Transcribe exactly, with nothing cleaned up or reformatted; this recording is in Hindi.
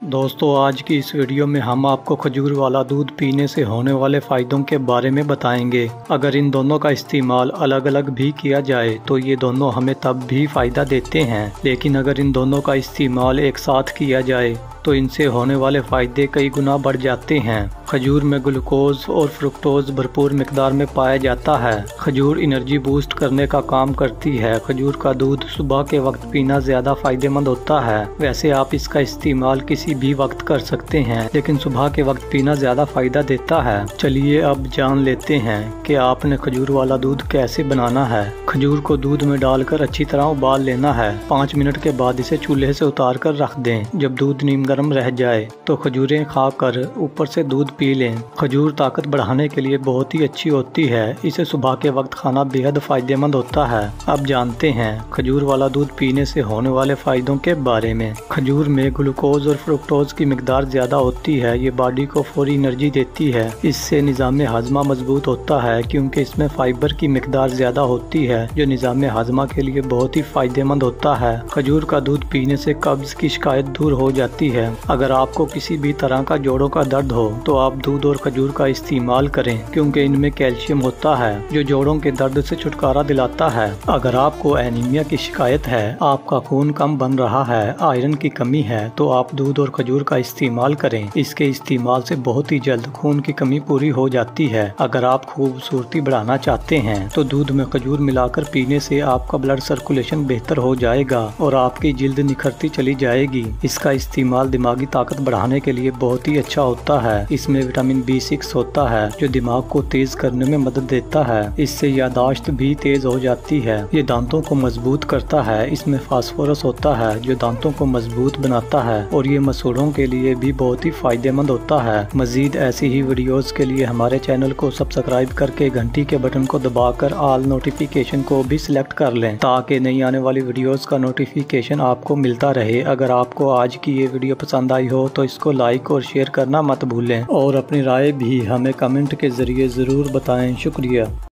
दोस्तों, आज की इस वीडियो में हम आपको खजूर वाला दूध पीने से होने वाले फ़ायदों के बारे में बताएंगे। अगर इन दोनों का इस्तेमाल अलग अलग भी किया जाए तो ये दोनों हमें तब भी फ़ायदा देते हैं, लेकिन अगर इन दोनों का इस्तेमाल एक साथ किया जाए तो इनसे होने वाले फ़ायदे कई गुना बढ़ जाते हैं। खजूर में ग्लूकोज और फ्रुक्टोज भरपूर मिकदार में पाया जाता है। खजूर एनर्जी बूस्ट करने का काम करती है। खजूर का दूध सुबह के वक्त पीना ज़्यादा फायदेमंद होता है। वैसे आप इसका इस्तेमाल किसी भी वक्त कर सकते हैं, लेकिन सुबह के वक्त पीना ज़्यादा फायदा देता है। चलिए अब जान लेते हैं कि आपने खजूर वाला दूध कैसे बनाना है। खजूर को दूध में डालकर अच्छी तरह उबाल लेना है। पाँच मिनट के बाद इसे चूल्हे से उतार कर रख दें। जब दूध नीम गर्म रह जाए तो खजूरें खाकर ऊपर से दूध पी लें। खजूर ताकत बढ़ाने के लिए बहुत ही अच्छी होती है। इसे सुबह के वक्त खाना बेहद फायदेमंद होता है। अब जानते हैं खजूर वाला दूध पीने से होने वाले फायदों के बारे में। खजूर में ग्लूकोज और फ्रुक्टोज की मिकदार ज्यादा होती है। ये बॉडी को फौरी एनर्जी देती है। इससे निज़ाम हाजमा मजबूत होता है, क्योंकि इसमें फाइबर की मिकदार ज्यादा होती है, जो निज़ाम हाजमा के लिए बहुत ही फायदेमंद होता है। खजूर का दूध पीने से कब्ज की शिकायत दूर हो जाती है। अगर आपको किसी भी तरह का जोड़ों का दर्द हो तो आप दूध और खजूर का इस्तेमाल करें, क्योंकि इनमें कैल्शियम होता है जो जोड़ों के दर्द से छुटकारा दिलाता है। अगर आपको एनीमिया की शिकायत है, आपका खून कम बन रहा है, आयरन की कमी है, तो आप दूध और खजूर का इस्तेमाल करें। इसके इस्तेमाल से बहुत ही जल्द खून की कमी पूरी हो जाती है। अगर आप खूबसूरती बढ़ाना चाहते हैं तो दूध में खजूर मिलाकर पीने से आपका ब्लड सर्कुलेशन बेहतर हो जाएगा और आपकी जिल्द निखरती चली जाएगी। इसका इस्तेमाल दिमागी ताकत बढ़ाने के लिए बहुत ही अच्छा होता है। इसमें विटामिन बी सिक्स होता है जो दिमाग को तेज करने में मदद देता है। इससे यादाश्त भी तेज हो जाती है। ये दांतों को मजबूत करता है। इसमें फास्फोरस होता है जो दांतों को मजबूत बनाता है और ये मसूड़ों के लिए भी बहुत ही फायदेमंद होता है। मजीद ऐसी ही वीडियोस के लिए हमारे चैनल को सब्सक्राइब करके घंटी के बटन को दबाकर ऑल नोटिफिकेशन को भी सिलेक्ट कर लें, ताकि नई आने वाली वीडियोस का नोटिफिकेशन आपको मिलता रहे। अगर आपको आज की ये वीडियो पसंद आई हो तो इसको लाइक और शेयर करना मत भूलें और अपनी राय भी हमें कमेंट के जरिए ज़रूर बताएं। शुक्रिया।